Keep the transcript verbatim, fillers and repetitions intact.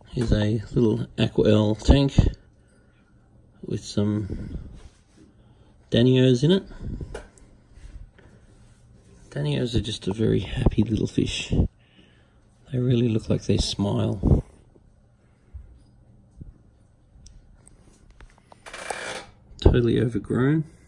Here's a little aqua tank with some Danios in it. Danios are just a very happy little fish. They really look like they smile. Totally overgrown.